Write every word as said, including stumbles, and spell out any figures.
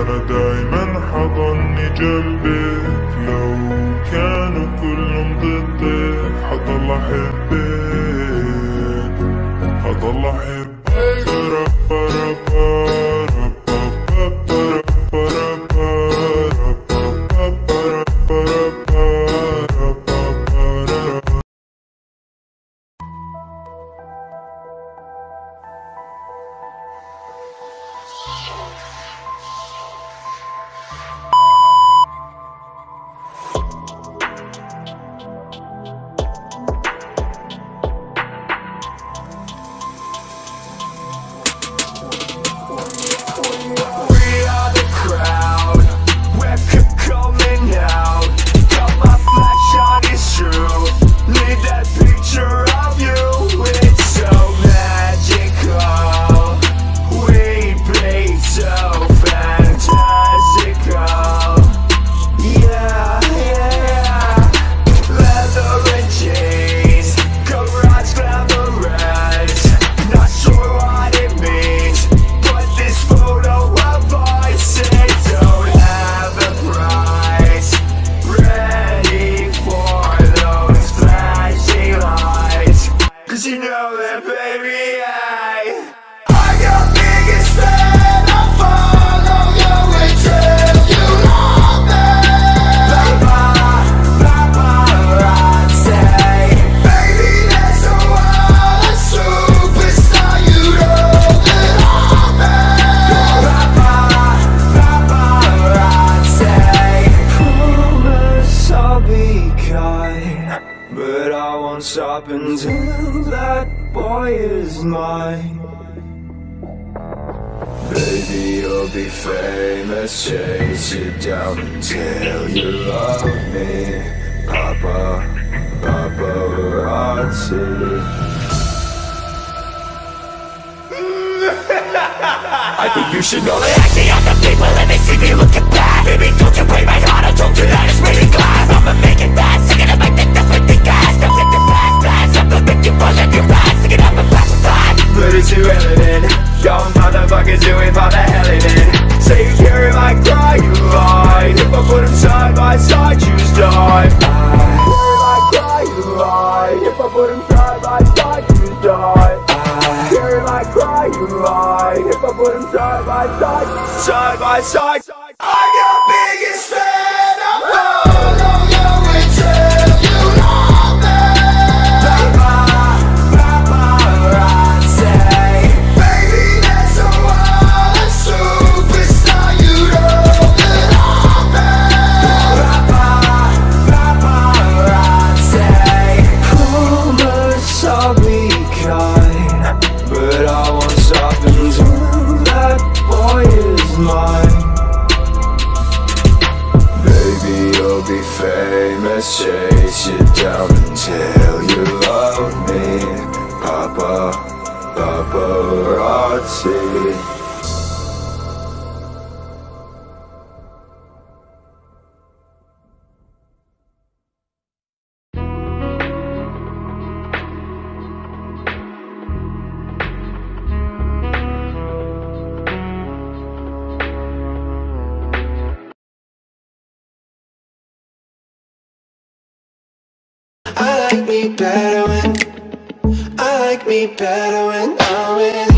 أنا دايما حضني جنبك، لو كانوا كلهم ضدك حضل أحبك، حضل أحبك. But I won't stop until that boy is mine. Baby, you'll be famous, chase you down until you love me. Papa, paparazzi. I think you should know that I see other people and they see me looking bad. Baby, don't you break my heart, I told you that it's really glass. I'ma make it fast, singing up my dick, that's what the gas. Don't let the past pass, I'm the victim, but let your past. Singing up a pass flat. But it's irrelevant, young motherfuckers do it for the hell of it. Say you care if I cry, you lied. If I put them side by side, choose die. I care if I cry, you lied. If I put them side by side, choose die. Care if I cry, you lied. If I put them side by side, side by side, I'm your biggest fan. I'm follow you until you love me. Paparazzi. Baby, that's a wild a superstar. You know that I'm Paparazzi. Promise I'll be kind, but I won't stop until that boy is mine. Baby, you'll be famous, chase you down until you love me. Papa, paparazzi. I like me better when, I like me better when I'm with